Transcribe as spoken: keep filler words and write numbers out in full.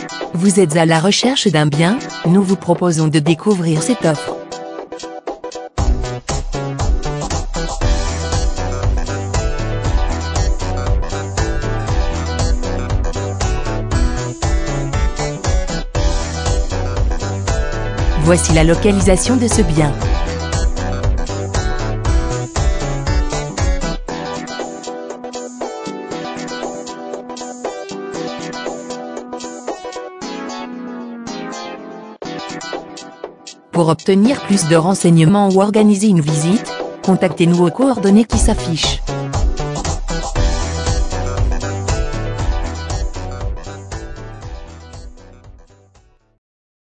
Vous êtes à la recherche d'un bien? Nous vous proposons de découvrir cette offre. Voici la localisation de ce bien. Pour obtenir plus de renseignements ou organiser une visite, contactez-nous aux coordonnées qui s'affichent.